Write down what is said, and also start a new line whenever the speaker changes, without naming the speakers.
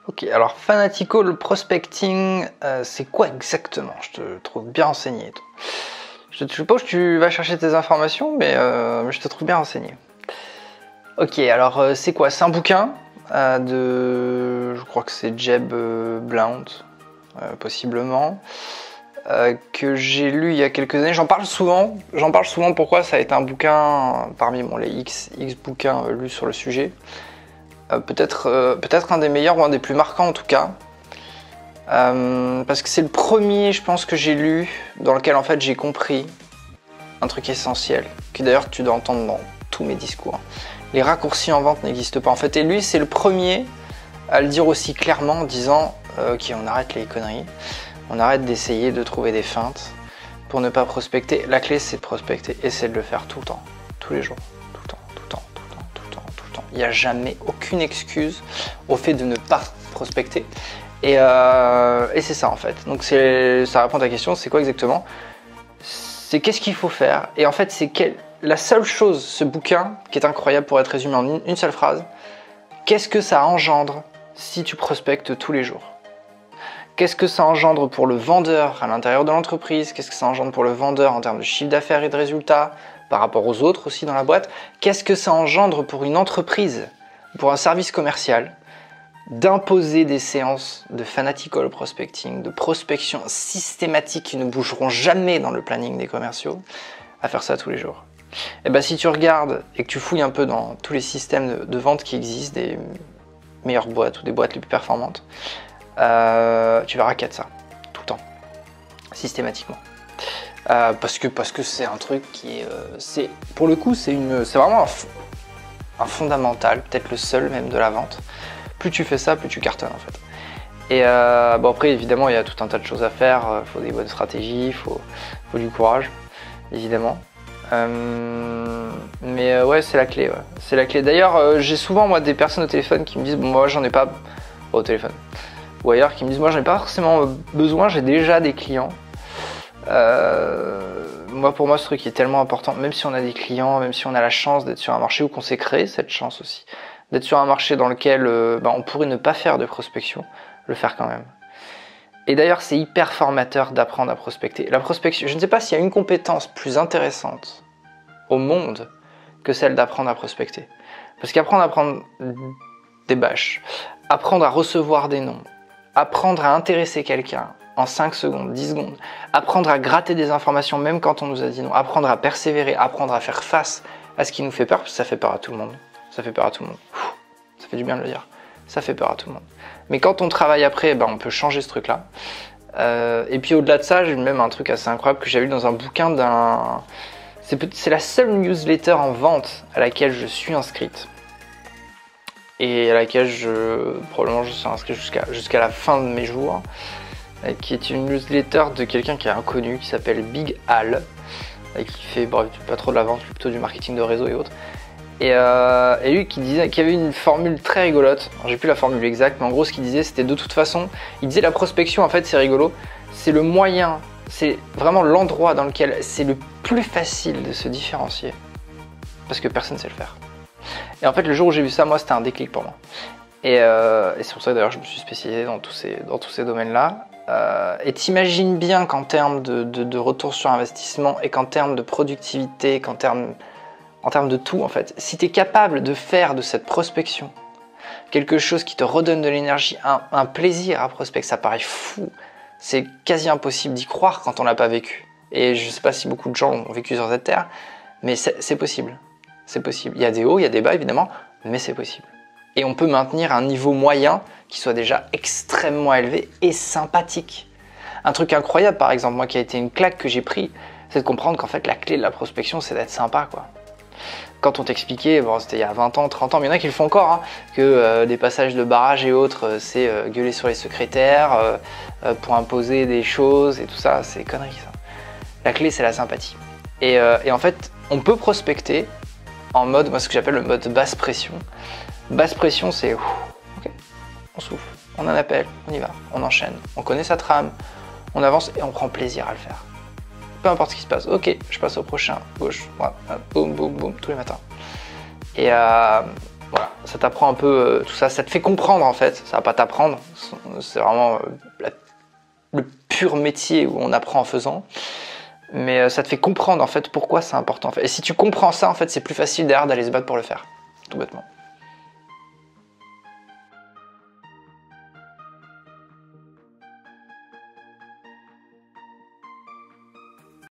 Ok, alors Fanatical Prospecting, c'est quoi exactement? Je te trouve bien renseigné. Je suppose que tu vas chercher tes informations, mais je te trouve bien renseigné. Ok, alors c'est quoi? C'est un bouquin je crois que c'est Jeb Blount, possiblement, que j'ai lu il y a quelques années. J'en parle souvent. Pourquoi? Ça a été un bouquin parmi les X bouquins lus sur le sujet. Peut-être un des meilleurs ou un des plus marquants en tout cas. Parce que c'est le premier, je pense, que j'ai lu dans lequel en fait j'ai compris un truc essentiel, que d'ailleurs tu dois entendre dans tous mes discours. Les raccourcis en vente n'existent pas en fait. Et lui, c'est le premier à le dire aussi clairement en disant ok, on arrête les conneries, on arrête d'essayer de trouver des feintes pour ne pas prospecter. La clé, c'est de prospecter et c'est de le faire tout le temps, tous les jours. Il n'y a jamais aucune excuse au fait de ne pas prospecter. Et c'est ça en fait. Donc ça répond à ta question, c'est quoi exactement? C'est qu'est-ce qu'il faut faire? Et en fait, la seule chose, ce bouquin, qui est incroyable pour être résumé en une seule phrase, qu'est-ce que ça engendre si tu prospectes tous les jours? Qu'est-ce que ça engendre pour le vendeur à l'intérieur de l'entreprise? Qu'est-ce que ça engendre pour le vendeur en termes de chiffre d'affaires et de résultats? Par rapport aux autres aussi dans la boîte, qu'est-ce que ça engendre pour une entreprise, pour un service commercial, d'imposer des séances de fanatical prospecting, de prospection systématique qui ne bougeront jamais dans le planning des commerciaux, à faire ça tous les jours? Et bien si tu regardes et que tu fouilles un peu dans tous les systèmes de vente qui existent, des meilleures boîtes ou des boîtes les plus performantes, tu verras qu'il y a de ça, tout le temps, systématiquement. Parce que c'est un truc qui est, pour le coup, c'est vraiment un fondamental, peut-être le seul même de la vente. Plus tu fais ça, plus tu cartonnes en fait. Et bon après évidemment il y a tout un tas de choses à faire, il faut des bonnes stratégies, il faut du courage, évidemment. Mais ouais, c'est la clé. Ouais. C'est la clé. D'ailleurs, j'ai souvent moi des personnes au téléphone qui me disent bon moi j'en ai pas au téléphone ou ailleurs qui me disent moi j'en ai pas forcément besoin, j'ai déjà des clients. Pour moi ce truc est tellement important, même si on a des clients, même si on a la chance d'être sur un marché où qu'on s'est créé cette chance aussi, d'être sur un marché dans lequel on pourrait ne pas faire de prospection, le faire quand même. Et d'ailleurs c'est hyper formateur d'apprendre à prospecter. La prospection, je ne sais pas s'il y a une compétence plus intéressante au monde que celle d'apprendre à prospecter. Parce qu'apprendre à prendre des bâches, apprendre à recevoir des noms, apprendre à intéresser quelqu'un en 5 secondes, 10 secondes, apprendre à gratter des informations même quand on nous a dit non, apprendre à persévérer, apprendre à faire face à ce qui nous fait peur, parce que ça fait peur à tout le monde. Ça fait peur à tout le monde. Ça fait du bien de le dire. Ça fait peur à tout le monde. Mais quand on travaille après, on peut changer ce truc-là. Et puis au-delà de ça, j'ai même un truc assez incroyable que j'ai lu dans un bouquin c'est la seule newsletter en vente à laquelle je suis inscrite. Et à laquelle probablement je suis inscrit jusqu'à la fin de mes jours. Qui est une newsletter de quelqu'un qui est inconnu, qui s'appelle Big Al, et qui fait pas trop de la vente, plutôt du marketing de réseau et autres. Et lui qui avait une formule très rigolote, j'ai plus la formule exacte, mais en gros ce qu'il disait c'était de toute façon, il disait la prospection en fait c'est rigolo, c'est le moyen, c'est vraiment l'endroit dans lequel c'est le plus facile de se différencier, parce que personne ne sait le faire. Et en fait le jour où j'ai vu ça, moi c'était un déclic pour moi. Et c'est pour ça que d'ailleurs je me suis spécialisé dans tous ces domaines-là. Et t'imagines bien qu'en termes de retour sur investissement et qu'en termes de productivité, qu'en termes de tout en fait, si tu es capable de faire de cette prospection quelque chose qui te redonne de l'énergie, un plaisir à prospecter, ça paraît fou, c'est quasi impossible d'y croire quand on l'a pas vécu. Et je sais pas si beaucoup de gens ont vécu sur cette terre, mais c'est possible. C'est possible. Il y a des hauts, il y a des bas évidemment, mais c'est possible. Et on peut maintenir un niveau moyen qui soit déjà extrêmement élevé et sympathique. Un truc incroyable par exemple, moi qui a été une claque que j'ai pris, c'est de comprendre qu'en fait la clé de la prospection c'est d'être sympa quoi. Quand on t'expliquait, c'était il y a 20 ans, 30 ans, mais il y en a qui le font encore, que des passages de barrage et autres, c'est gueuler sur les secrétaires pour imposer des choses et tout ça, c'est conneries ça. La clé c'est la sympathie. Et en fait, on peut prospecter en mode, moi ce que j'appelle le mode basse pression. Basse pression c'est, ok, on souffle, on en appelle, on y va, on enchaîne, on connaît sa trame, on avance et on prend plaisir à le faire. Peu importe ce qui se passe, ok, je passe au prochain, gauche, droite, boum, boum, boum, tous les matins. Et Voilà, ça t'apprend un peu tout ça, ça te fait comprendre en fait, ça va pas t'apprendre, c'est vraiment le pur métier où on apprend en faisant, mais ça te fait comprendre en fait pourquoi c'est important. En fait. Et si tu comprends ça, en fait, c'est plus facile derrière d'aller se battre pour le faire, tout bêtement.